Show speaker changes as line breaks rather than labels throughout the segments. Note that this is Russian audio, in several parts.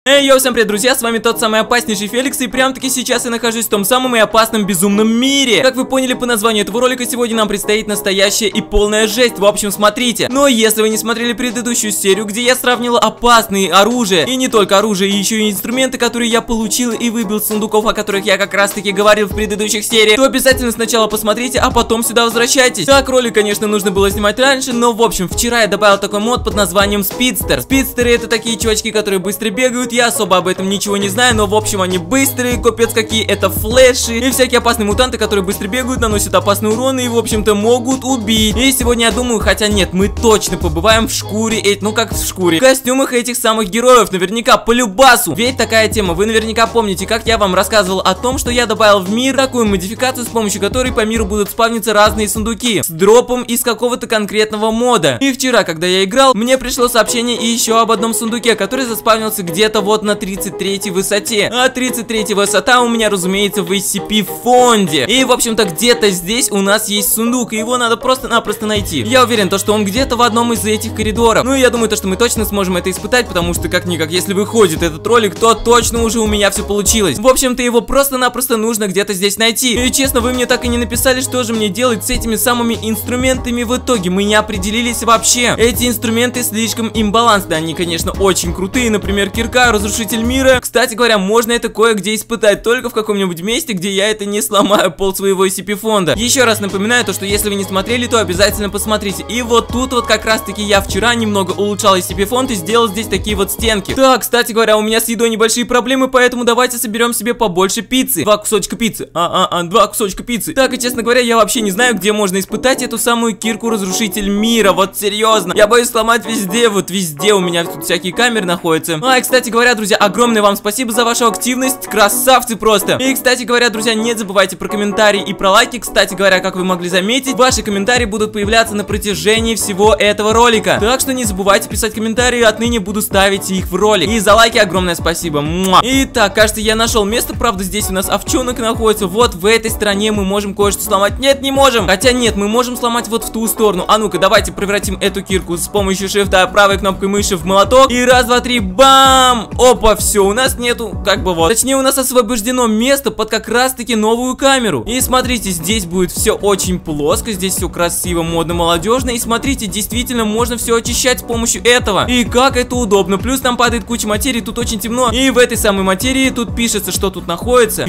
Эй, йоу, всем привет, друзья, с вами тот самый опаснейший Феликс, и прям таки сейчас я нахожусь в том самом и опасном безумном мире. Как вы поняли по названию этого ролика, сегодня нам предстоит настоящая и полная жесть. В общем, смотрите. Но если вы не смотрели предыдущую серию, где я сравнил опасные оружия, и не только оружие, и еще и инструменты, которые я получил и выбил с сундуков, о которых я как раз таки говорил в предыдущих сериях, то обязательно сначала посмотрите, а потом сюда возвращайтесь. Так, ролик, конечно, нужно было снимать раньше, но в общем, вчера я добавил такой мод под названием Спидстер. Спидстеры — это такие чувачки, которые быстро бегают. Я особо об этом ничего не знаю, но в общем они быстрые, капец какие, это флеши и всякие опасные мутанты, которые быстро бегают, наносят опасный урон и в общем-то могут убить. И сегодня я думаю, хотя нет, мы точно побываем в шкуре, ну как в шкуре, в костюмах этих самых героев, наверняка по любасу. Ведь такая тема, вы наверняка помните, как я вам рассказывал о том, что я добавил в мир такую модификацию, с помощью которой по миру будут спавниться разные сундуки с дропом из какого-то конкретного мода. И вчера, когда я играл, мне пришло сообщение и еще об одном сундуке, который заспавнился где-то вот на 33-й высоте. А 33-я высота у меня, разумеется, в SCP фонде. И, в общем-то, где-то здесь у нас есть сундук, и его надо просто-напросто найти. Я уверен, что он где-то в одном из этих коридоров. Ну, я думаю, что мы точно сможем это испытать, потому что, как-никак, если выходит этот ролик, то точно уже у меня все получилось. В общем-то, его просто-напросто нужно где-то здесь найти. И, честно, вы мне так и не написали, что же мне делать с этими самыми инструментами в итоге. Мы не определились вообще. Эти инструменты слишком имбалансны. Они, конечно, очень крутые. Например, кирка, разрушитель мира. Кстати говоря, можно это кое-где испытать, только в каком-нибудь месте, где я это не сломаю пол своего SCP фонда. Еще раз напоминаю, то, что если вы не смотрели, то обязательно посмотрите. И вот тут вот как раз таки я вчера немного улучшал SCP фонд и сделал здесь такие вот стенки. Так, кстати говоря, у меня с едой небольшие проблемы, поэтому давайте соберем себе побольше пиццы. 2 кусочка пиццы. 2 кусочка пиццы. Так, и честно говоря, я вообще не знаю, где можно испытать эту самую кирку разрушитель мира. Вот серьезно. Я боюсь сломать везде, вот везде у меня тут всякие камеры находятся. И, кстати говоря, друзья, огромное вам спасибо за вашу активность, красавцы просто. И, кстати говоря, друзья, не забывайте про комментарии и про лайки. Кстати говоря, как вы могли заметить, ваши комментарии будут появляться на протяжении всего этого ролика. Так что не забывайте писать комментарии, отныне буду ставить их в ролик. И за лайки огромное спасибо. Итак, кажется, я нашел место, правда, здесь у нас овчонок находится. Вот в этой стороне мы можем кое-что сломать. Нет, не можем. Хотя нет, мы можем сломать вот в ту сторону. А ну-ка, давайте превратим эту кирку с помощью шифта правой кнопкой мыши в молоток. И раз, два, три, бам! Опа, все, у нас нету, как бы вот. Точнее, у нас освобождено место под как раз-таки новую камеру. И смотрите, здесь будет все очень плоско, здесь все красиво, модно, молодежно. И смотрите, действительно можно все очищать с помощью этого. И как это удобно. Плюс там падает куча материи, тут очень темно. И в этой самой материи тут пишется, что тут находится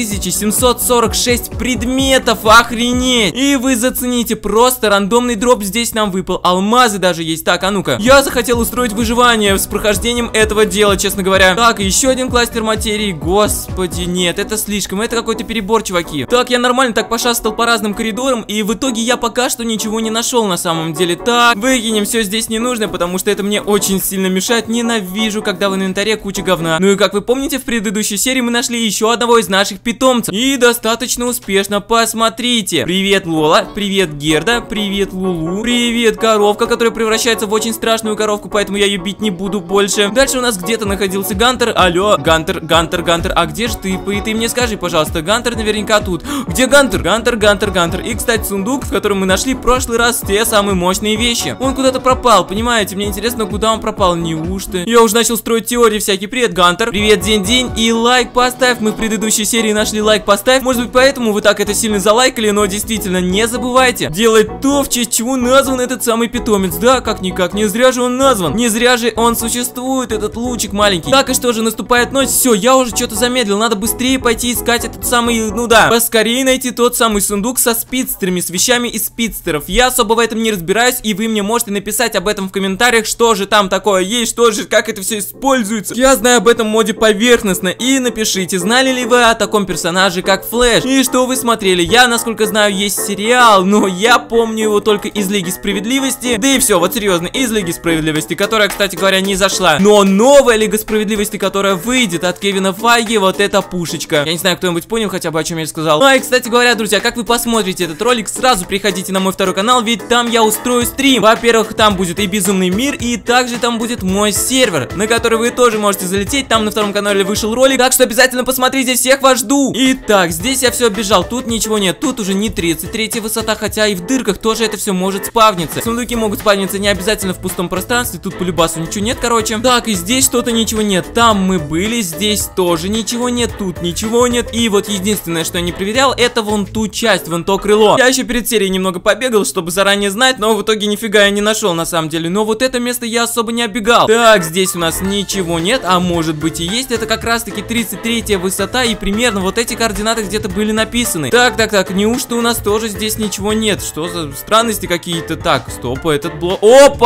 2746 предметов. Охренеть! И вы зацените, просто рандомный дроп здесь нам выпал. Алмазы даже есть. Так, а ну-ка. Я захотел устроить выживание с прохождением этого дела, честно говоря. Так, еще один кластер материи. Господи, нет, это слишком. Это какой-то перебор, чуваки. Так, я нормально так пошастал по разным коридорам, и в итоге я пока что ничего не нашел на самом деле. Так, выкинем все здесь не нужно, потому что это мне очень сильно мешает. Ненавижу, когда в инвентаре куча говна. Ну и как вы помните, в предыдущей серии мы нашли еще одного из наших питомцев. И достаточно успешно. Посмотрите. Привет, Лола. Привет, Герда. Привет, Лулу. Привет, коровка, которая превращается в очень страшную коровку, поэтому я ее бить не буду больше. Дальше у нас где-то находился Гантер. Алло, Гантер. А где же ты? Ты мне скажи, пожалуйста. Гантер наверняка тут. Где Гантер? Гантер. И, кстати, сундук, в котором мы нашли в прошлый раз те самые мощные вещи. Он куда-то пропал, понимаете? Мне интересно, куда он пропал. Неужто? Я уже начал строить теории всякие. Привет, Гантер. Привет, день. И лайк поставь. Мы в предыдущей серии нашли лайк поставь. Может быть, поэтому вы так это сильно залайкали, но действительно не забывайте делать то, в честь чего назван этот самый питомец. Да, как-никак, не зря же он назван. Не зря же он существует, этот лучик маленький. Так, и что же, наступает ночь. Все, я уже что-то замедлил. Надо быстрее пойти искать этот самый, ну да, поскорее найти тот самый сундук со спидстерами, с вещами из спидстеров. Я особо в этом не разбираюсь, и вы мне можете написать об этом в комментариях, что же там такое есть, что же, как это все используется. Я знаю об этом моде поверхностно. И напишите, знали ли вы о таком персонаже, как Флэш, и что вы смотрели. Я, насколько знаю, есть сериал, но я помню его только из Лиги Справедливости. Да и все, вот серьезно, из Лиги Справедливости, которая, кстати говоря, не зашла. Но новая Лига Справедливости, которая выйдет от Кевина Файги, вот это пушечка. Я не знаю, кто-нибудь понял хотя бы, о чем я сказал. Ну и, кстати говоря, друзья, как вы посмотрите этот ролик, сразу приходите на мой второй канал, ведь там я устрою стрим. Во-первых, там будет и Безумный мир, и также там будет мой сервер, на который вы тоже можете залететь. Там на втором канале вышел ролик, так что обязательно посмотрите, всех вас жду. Итак, здесь я все оббежал, тут ничего нет, тут уже не 33-я высота, хотя и в дырках тоже это все может спавниться. Сундуки могут спавниться не обязательно в пустом пространстве, тут по любасу ничего нет, короче. Так, и здесь что-то ничего ничего нет. Там мы были, здесь тоже ничего нет, тут ничего нет. И вот единственное, что я не проверял, это вон ту часть, вон то крыло. Я еще перед серией немного побегал, чтобы заранее знать, но в итоге нифига я не нашел на самом деле. Но вот это место я особо не оббегал. Так, здесь у нас ничего нет, а может быть и есть. Это как раз таки 33-я высота, и примерно вот эти координаты где-то были написаны. Так, неужто у нас тоже здесь ничего нет? Что за странности какие-то? Так, стоп, этот блок.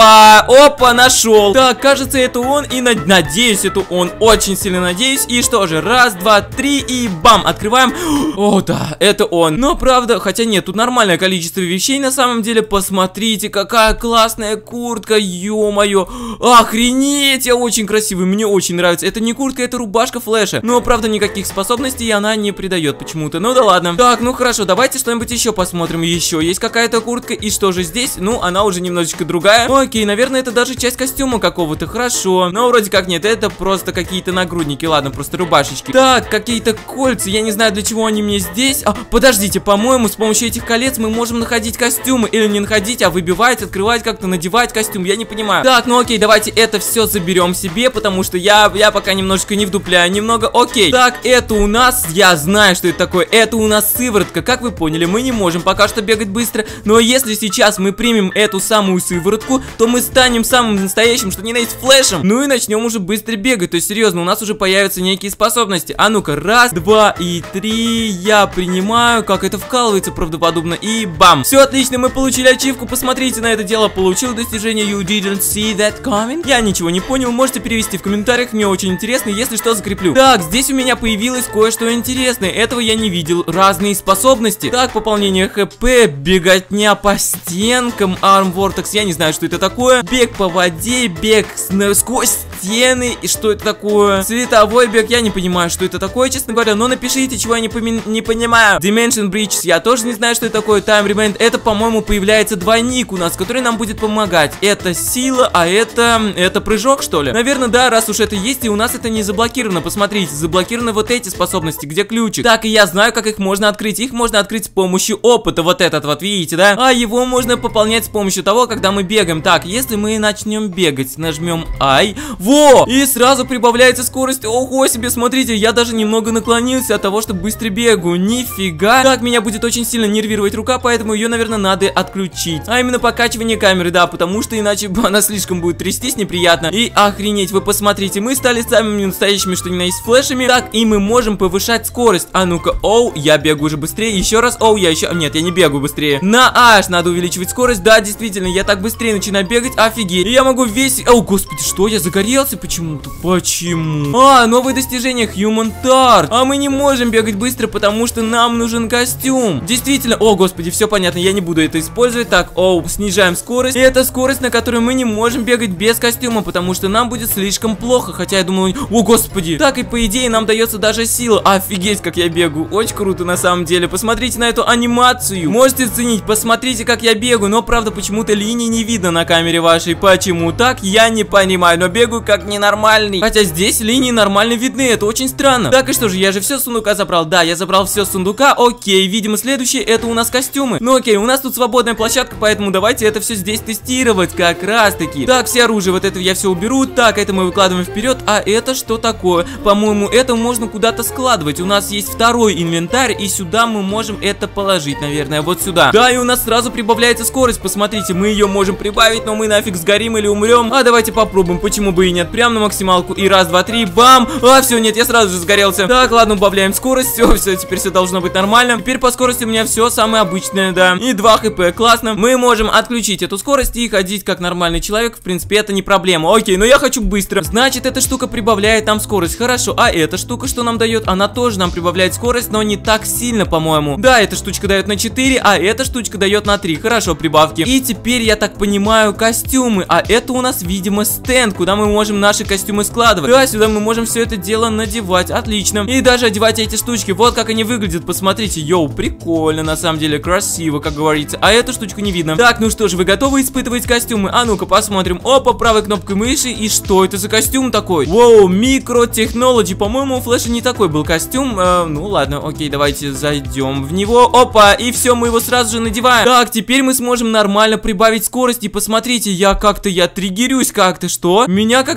Опа, нашел. Так, кажется, это он, и надеюсь, это он. Очень сильно надеюсь. И что же, раз, два, три, и бам, открываем. О, да, это он. Но правда, хотя нет, тут нормальное количество вещей на самом деле. Посмотрите, какая классная куртка, ё-моё. Охренеть, я очень красивый, мне очень нравится. Это не куртка, это рубашка Флэша. Но правда, никаких способностей она не придает почему-то. Ну да ладно. Так, ну хорошо, давайте что-нибудь еще посмотрим. Еще есть какая-то куртка. И что же здесь? Ну, она уже немножечко другая. Окей, наверное, это даже часть костюма какого-то. Хорошо. Но вроде как нет, это просто какие-то нагрудники. Ладно, просто рубашечки. Так, какие-то кольца. Я не знаю, для чего они мне здесь. Подождите, по-моему, с помощью этих колец мы можем находить костюмы. Или не находить, а выбивать, открывать, как-то надевать костюм. Я не понимаю. Так, ну окей, давайте это все заберем себе, потому что я пока немножечко не вдупляю. Немного, окей. Так, это у нас, я знаю, что это такое. Это у нас сыворотка. Как вы поняли, мы не можем пока что бегать быстро. Но если сейчас мы примем эту самую сыворотку, то мы станем самым настоящим, что ни на есть, Флэшем. Ну и начнем уже быстро бегать. То есть, серьезно, у нас уже появятся некие способности. А ну-ка, раз, два и три. Я принимаю. Как это вкалывается правдоподобно. И бам. Все отлично, мы получили ачивку. Посмотрите на это дело. Получил достижение You didn't see that coming. Я ничего не понял. Можете перевести в комментариях. Мне очень интересно. Если что, закреплю. Так, здесь у меня появилось кое-что интересное. Этого я не видел. Разные способности. Так, пополнение ХП, беготня по стенкам, Arm Vortex, я не знаю, что это такое. Бег по воде, бег сквозь стены. И что это такое? Световой бег, я не понимаю, что это такое, честно говоря. Но напишите, чего я не понимаю. Dimension Bridges, я тоже не знаю, что это такое. Time Remain, это, по-моему, появляется двойник у нас, который нам будет помогать. Это сила, а это прыжок, что ли? Наверное, да, раз уж это есть, и у нас это не заблокировано. Посмотрите, заблокированы вот эти способности, где ключик. Так, и я знаю, как их можно открыть. Их можно открыть с помощью опыта. Вот этот вот, видите, да? А его можно пополнять с помощью того, когда мы бегаем. Так, если мы начнем бегать, нажмем I. Во! И сразу прибавляется скорость. Ого себе, смотрите, я даже немного наклонился от того, что быстро бегаю. Нифига. Так, меня будет очень сильно нервировать рука, поэтому ее, наверное, надо отключить. А именно покачивание камеры, да, потому что иначе она слишком будет трястись неприятно. И охренеть, вы посмотрите, мы стали самыми настоящими, что ни на есть, Флэшами. Так, и мы можем повышать скорость. А ну-ка, оу, я бегаю уже быстрее. Еще раз, оу, я еще... Нет, я не бегаю быстрее. На H надо увеличивать скорость. Да, действительно, я так быстрее начинаю бегать. Офигеть. И я могу весь... О, господи, что? Я загорелся почему-то? Почему? Новые достижения. Human Tart. А мы не можем бегать быстро, потому что нам нужен костюм. Действительно. О, господи, все понятно. Я не буду это использовать. Так, оу, снижаем скорость. И это скорость, на которой мы не можем бегать без костюма, потому что нам будет слишком плохо. Хотя я думаю... О, господи. Так, и по идее нам дается даже сила. Офигеть, как я бегаю. Очень круто на самом деле. Посмотрите на эту анимацию. Можете оценить. Посмотрите, как я бегаю. Но, правда, почему-то линии не видно на камере вашей. Почему так? Я не понимаю. Но бегаю как ненормальный. Хотя здесь линии нормально видны. Это очень странно. Так, и что же, я же все с сундука забрал. Да, я забрал все с сундука. Окей, видимо, следующее это у нас костюмы. Ну окей, у нас тут свободная площадка, поэтому давайте это все здесь тестировать. Как раз таки. Так, все оружие, вот это я все уберу. Так, это мы выкладываем вперед. А это что такое? По-моему, это можно куда-то складывать. У нас есть второй инвентарь, и сюда мы можем это положить, наверное, вот сюда. Да, и у нас сразу прибавляется скорость. Посмотрите, мы ее можем прибавить, но мы нафиг сгорим или умрем. А давайте попробуем, почему бы и нет. Прям на максималку. И раз, два, три, бам. А, все, нет, я сразу же сгорелся. Так, ладно, убавляем скорость. Все, теперь все должно быть нормально. Теперь по скорости у меня все самое обычное, да. И 2 хп, классно. Мы можем отключить эту скорость и ходить как нормальный человек. В принципе, это не проблема. Окей, но я хочу быстро. Значит, эта штука прибавляет нам скорость. Хорошо, а эта штука что нам дает? Она тоже нам прибавляет скорость, но не так сильно, по-моему. Да, эта штучка дает на 4, а эта штучка дает на 3. Хорошо, прибавки. И теперь, я так понимаю, костюмы. А это у нас, видимо, стенд, куда мы можем наши костюмы складывать. Да, сюда мы можем все это дело надевать. Отлично. И даже одевать эти штучки. Вот как они выглядят. Посмотрите. Йоу, прикольно, на самом деле. Красиво, как говорится. А эту штучку не видно. Так, ну что ж, вы готовы испытывать костюмы? А ну-ка, посмотрим. Опа, правой кнопкой мыши. И что это за костюм такой? Воу, микротехнологи. По-моему, у Флэша не такой был костюм. Ну ладно, окей, давайте зайдем в него. Опа, и все, мы его сразу же надеваем. Так, теперь мы сможем нормально прибавить скорость. И посмотрите, я триггерюсь как-то. Что? Меня как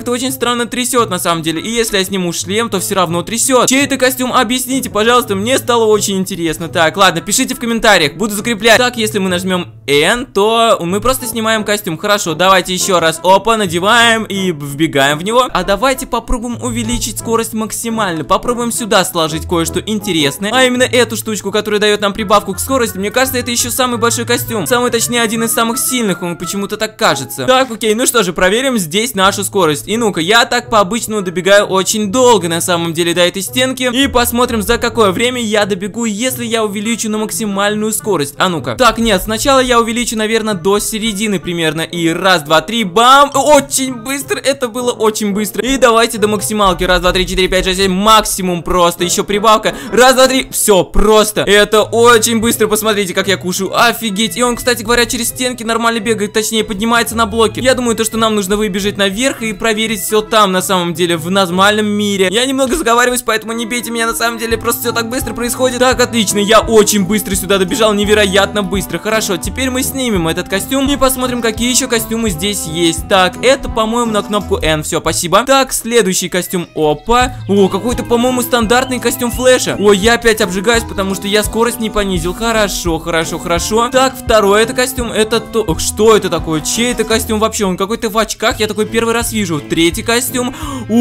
как-то очень странно трясет на самом деле. И если я сниму шлем, то все равно трясет. Чей это костюм? Объясните, пожалуйста, мне стало очень интересно. Так, ладно, пишите в комментариях, буду закреплять. Так, если мы нажмем N, то мы просто снимаем костюм. Хорошо, давайте еще раз. Опа, надеваем и вбегаем в него. А давайте попробуем увеличить скорость максимально. Попробуем сюда сложить кое-что интересное. А именно эту штучку, которая дает нам прибавку к скорости. Мне кажется, это еще самый большой костюм. Самый, точнее, один из самых сильных, он почему-то так кажется. Так, окей, ну что же, проверим здесь нашу скорость. И ну-ка, я так по-обычному добегаю очень долго, на самом деле, до этой стенки. И посмотрим, за какое время я добегу, если я увеличу на максимальную скорость. А ну-ка. Так, нет, сначала я увеличу, наверное, до середины примерно. И раз, два, три, бам! Очень быстро, это было очень быстро. И давайте до максималки. Раз, два, три, четыре, пять, шесть, семь. Максимум просто, еще прибавка. Раз, два, три, все, просто. Это очень быстро, посмотрите, как я кушаю. Офигеть. И он, кстати говоря, через стенки нормально бегает, точнее, поднимается на блоки. Я думаю, то, что нам нужно выбежать наверх и проверить все там, на самом деле, в нормальном мире. Я немного заговариваюсь, поэтому не бейте меня, на самом деле, просто все так быстро происходит. Так, отлично, я очень быстро сюда добежал, невероятно быстро. Хорошо, теперь мы снимем этот костюм и посмотрим, какие еще костюмы здесь есть. Так, это, по-моему, на кнопку N, все, спасибо. Так, следующий костюм, опа. О, какой-то, по-моему, стандартный костюм Флэша. О, я опять обжигаюсь, потому что я скорость не понизил. Хорошо, хорошо, хорошо. Так, второй это костюм, это то... Ох, что это такое? Чей это костюм вообще? Он какой-то в очках, я такой первый раз вижу. Третий костюм.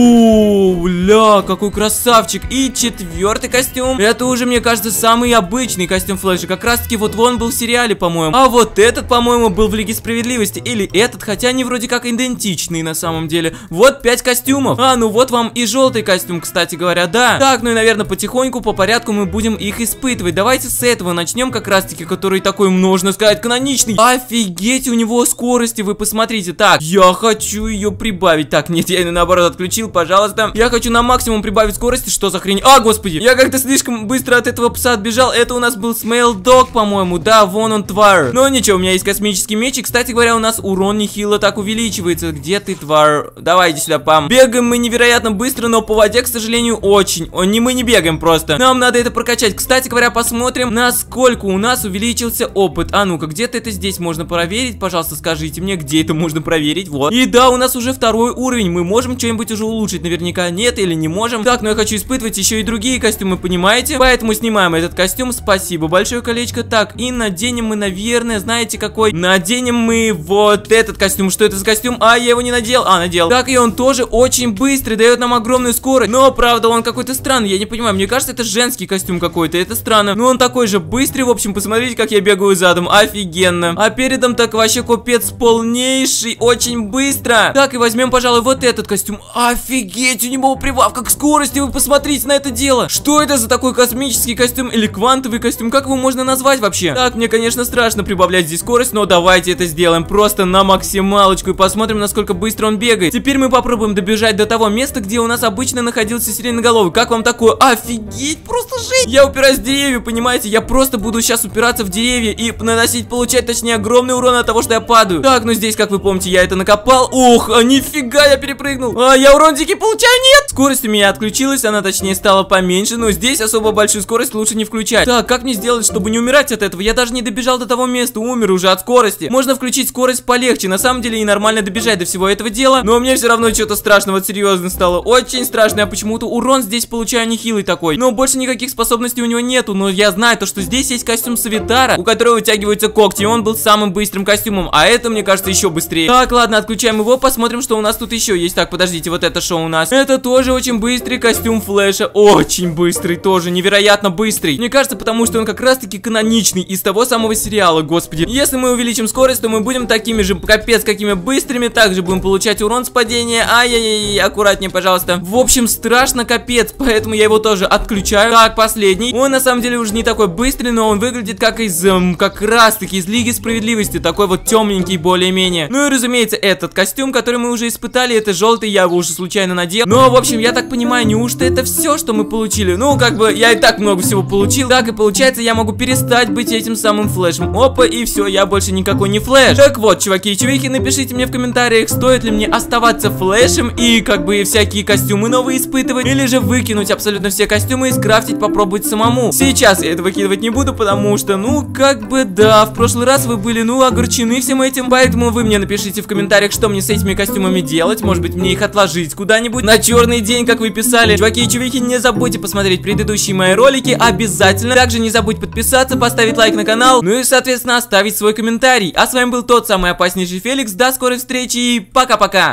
О, ля, какой красавчик. И четвертый костюм. Это уже, мне кажется, самый обычный костюм Флэша. Как раз таки вот он был в сериале, по-моему. А вот этот, по-моему, был в Лиге Справедливости. Или этот, хотя они вроде как идентичные на самом деле. Вот 5 костюмов. А, ну вот вам и желтый костюм, кстати говоря, да. Так, ну и, наверное, потихоньку, по порядку мы будем их испытывать. Давайте с этого начнем, как раз таки, который такой, можно сказать, каноничный. Офигеть, у него скорости, вы посмотрите. Так, я хочу ее прибавить. Так, нет, я ее наоборот отключил, пожалуйста. Я хочу на максимум прибавить скорости. Что за хрень? А, господи, я как-то слишком быстро от этого пса отбежал. Это у нас был Smell Dog, по-моему. Да, вон он, тварь. Но ничего, у меня есть космический меч. И, кстати говоря, у нас урон нехило так увеличивается. Где ты, тварь? Давай, иди сюда, пам. Бегаем мы невероятно быстро, но по воде, к сожалению, очень. Мы не бегаем просто. Нам надо это прокачать. Кстати говоря, посмотрим, насколько у нас увеличился опыт. А ну-ка, где-то это здесь можно проверить. Пожалуйста, скажите мне, где это можно проверить. Вот. И да, у нас уже второй уровень. Мы можем что-нибудь уже улучшить. Наверняка нет или не можем. Так, но я хочу испытывать еще и другие костюмы, понимаете? Поэтому снимаем этот костюм. Спасибо большое, колечко. Так, и наденем мы, наверное, знаете какой? Наденем мы вот этот костюм. Что это за костюм? А, я его не надел. А, надел. Так, и он тоже очень быстрый, дает нам огромную скорость. Но, правда, он какой-то странный. Я не понимаю, мне кажется, это женский костюм какой-то. Это странно. Но он такой же быстрый. В общем, посмотрите, как я бегаю задом. Офигенно. А передом так вообще купец полнейший. Очень быстро. Так, и возьмем, пожалуй, вот этот костюм. Офигеть, у него прибавка к скорости. Вы посмотрите на это дело. Что это за такой космический костюм или квантовый костюм? Как его можно назвать вообще? Так, мне, конечно, страшно прибавлять здесь скорость, но давайте это сделаем просто на максималочку и посмотрим, насколько быстро он бегает. Теперь мы попробуем добежать до того места, где у нас обычно находился сиреноголовый. Как вам такое? Офигеть, просто жесть. Я упираюсь в деревья, понимаете? Я просто буду сейчас упираться в деревья и получать, точнее, огромный урон от того, что я падаю. Так, ну здесь, как вы помните, я это накопал. Ух, нифига, я перепрыгнул. Я урон дикий получаю, нет. Скорость у меня отключилась, она, точнее, стала поменьше, но здесь особо большую скорость лучше не включать. Так, как мне сделать, чтобы не умирать от этого? Я даже не добежал до того места, умер уже от скорости. Можно включить скорость полегче, на самом деле, и нормально добежать до всего этого дела. Но мне все равно что-то страшно, вот серьезно стало. Очень страшно, я почему-то урон здесь получаю нехилый такой. Но больше никаких способностей у него нету. Но я знаю то, что здесь есть костюм Савитара, у которого вытягиваются когти, и он был самым быстрым костюмом. А это, мне кажется, еще быстрее. Так, ладно, отключаем его, посмотрим, что у нас тут еще есть. Так, подождите, вот это что у нас? Это тоже очень быстрый костюм Флэша. Очень быстрый тоже, невероятно быстрый. Мне кажется, потому что он как раз-таки каноничный из того самого сериала, господи. Если мы увеличим скорость, то мы будем такими же, капец, какими быстрыми. Также будем получать урон с падения. Ай-яй-яй, аккуратнее, пожалуйста. В общем, страшно капец, поэтому я его тоже отключаю. Так, последний. Он на самом деле уже не такой быстрый, но он выглядит как из, как раз-таки из Лиги Справедливости. Такой вот темненький более-менее. Ну и, разумеется, этот костюм, который мы уже испытали, это желтый, я его уже случайно надел. Но, в общем, я так понимаю, неужто это все, что мы получили? Ну, как бы, я и так много всего получил. Так и получается, я могу перестать быть этим самым Флэшем. Опа, и все, я больше никакой не Флэш. Так вот, чуваки и чувихи, напишите мне в комментариях, стоит ли мне оставаться Флэшем и, как бы, всякие костюмы новые испытывать, или же выкинуть абсолютно все костюмы и скрафтить, попробовать самому. Сейчас я это выкидывать не буду, потому что, ну, как бы, да, в прошлый раз вы были, ну, огорчены всем этим, поэтому вы мне напишите в комментариях, что мне с этими костюмами делать. сделать? Может быть, мне их отложить куда-нибудь на черный день, как вы писали? Чуваки и чувики, не забудьте посмотреть предыдущие мои ролики обязательно. Также не забудь подписаться, поставить лайк на канал, ну и, соответственно, оставить свой комментарий. А с вами был тот самый опаснейший Феликс. До скорой встречи и пока-пока!